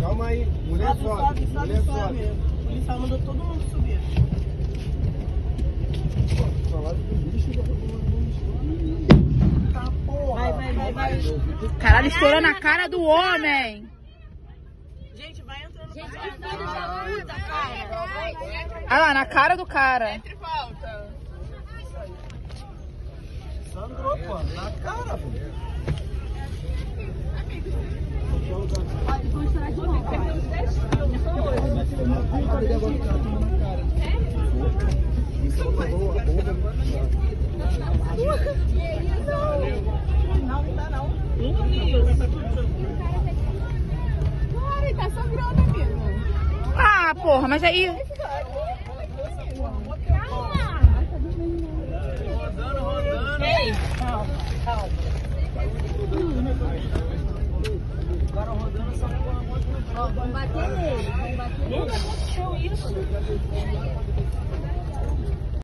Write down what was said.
Calma aí, mulher sobe. Mulher sobe. O policial mandou todo mundo subir. Tá, porra. Vai. Caralho, estourou na cara do homem. Gente, vai entrando. Gente, vai entrando na puta, cara. Ah lá, na cara do cara. Entre falta. Sangrou, pô. Na cara, pô. Não tá não. Cara, tá sangrando, amigo. Ah, porra, mas aí... Ei, calma. O cara rodando só com a moto no pau. Vamos bater nele. Não aconteceu isso.